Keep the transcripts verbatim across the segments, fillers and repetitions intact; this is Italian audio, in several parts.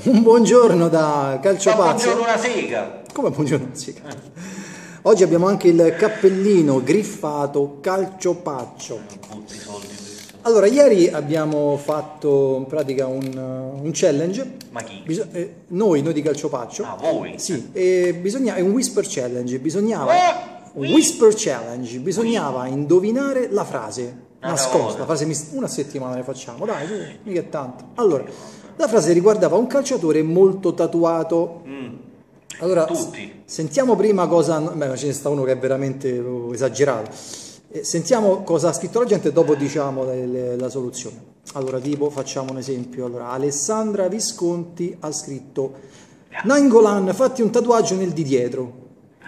Un buongiorno da Calciopazzo. Ma buongiorno una sega. Come buongiorno una sega? Eh. Oggi abbiamo anche il cappellino griffato Calciopaccio. Tutti i soldi questo. Allora, ieri abbiamo fatto in pratica un, un challenge. Ma chi? Biso- eh, noi, noi di Calciopaccio. Ah, voi? Sì, e bisogna, è un whisper challenge. Bisognava... Oh! Un whisper challenge. Bisognava indovinare la frase. Nascosta, la frase mis- una settimana ne facciamo, dai, su, mica è tanto. Allora, la frase riguardava un calciatore molto tatuato. Mm. Allora, Tutti. sentiamo prima cosa, beh, ma ce ne sta uno che è veramente oh, esagerato. Eh, sentiamo cosa ha scritto la gente e dopo diciamo le, le, la soluzione. Allora, tipo, facciamo un esempio. Allora, Alessandra Visconti ha scritto: Nainggolan, fatti un tatuaggio nel di dietro.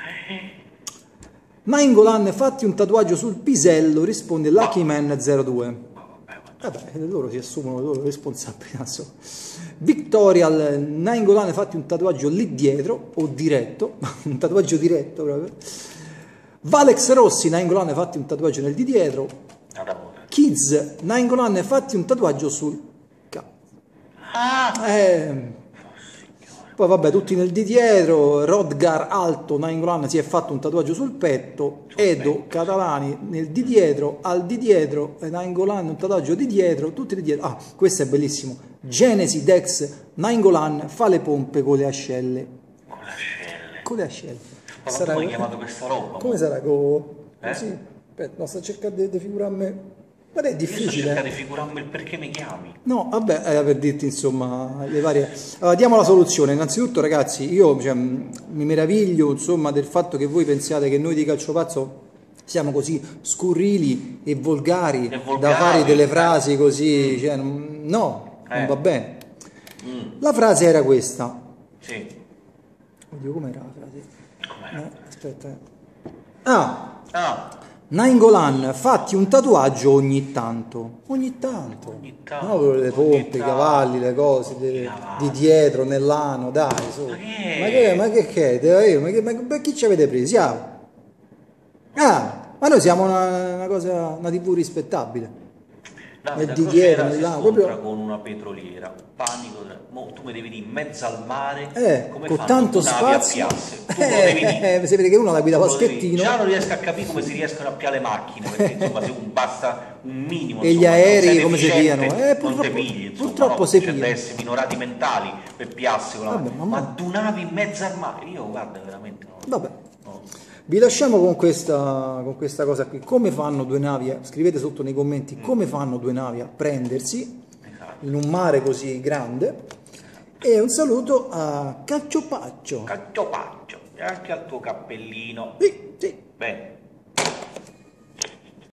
Nainggolan, fatti un tatuaggio sul pisello, risponde Lucky Man zero due. Vabbè, loro si assumono le loro responsabilità. So. Victorial, Nainggolan, fatti un tatuaggio lì dietro, o diretto, un tatuaggio diretto proprio. Valex Rossi, Nainggolan, fatti un tatuaggio nel di dietro. Kids, Nainggolan, fatti un tatuaggio sul cazzo. Ah! Eh... Poi vabbè, tutti nel di dietro. Rodgar Alto, Nainggolan si è fatto un tatuaggio sul petto. Sul Edo petto. Catalani nel di dietro, al di dietro, Nainggolan un tatuaggio di dietro, tutti di dietro. Ah, questo è bellissimo. Genesi Dex, Nainggolan fa le pompe con le ascelle. Con le ascelle. Con le ascelle. Ma sarà come hai chiamato questa roba? Come sarà? Co... Eh? Così? Aspetta, no, sto cercando di figurarmi. Ma è difficile. Io sto cercando di figurarmi il perché mi chiami. No, vabbè, eh, per dirti insomma le varie... Allora, diamo la soluzione. Innanzitutto ragazzi, io cioè, mi meraviglio insomma del fatto che voi pensiate che noi di Calciopazzo siamo così scurrili e volgari, e volgari da fare delle frasi così, mm. cioè, no, eh. non va bene. Mm. La frase era questa. Sì. Oddio, com'era la frase? Com'era? Eh, aspetta. Ah! Ah! Nainggolan, fatti un tatuaggio ogni tanto. Ogni tanto. Ogni tanto. No, le pompe, i cavalli, le cose, le, di dietro, nell'ano, dai, su. Ma che? Ma che, ma che, che, è? Ma, che ma, ma chi ci avete presi? Ah, ah ma noi siamo una, una cosa, una tivù rispettabile. Davide, di dietro, nell'ano. Proprio... con una petroliera, panico, mo, tu mi devi dire in mezzo al mare, eh, come con fanno tanto spazio, spazio, eh, eh, si vede che uno la guida Paschettino. Già non riesco a capire come si riescono a piare le macchine, perché insomma se un basta un minimo, e insomma, gli aerei come si piano, eh, non te pigli, insomma, purtroppo no, si c'è piano. da essere minorati mentali per piarsi con la Vabbè, ma, ma... ma tu navi in mezzo al mare, io guarda veramente no. Vabbè. No. Vi lasciamo con questa, con questa cosa qui. Come fanno due navi? A, scrivete sotto nei commenti mm. come fanno due navi a prendersi esatto. in un mare così grande. E un saluto a Calciopaccio. Calciopaccio e anche al tuo cappellino. Sì, sì. Bene.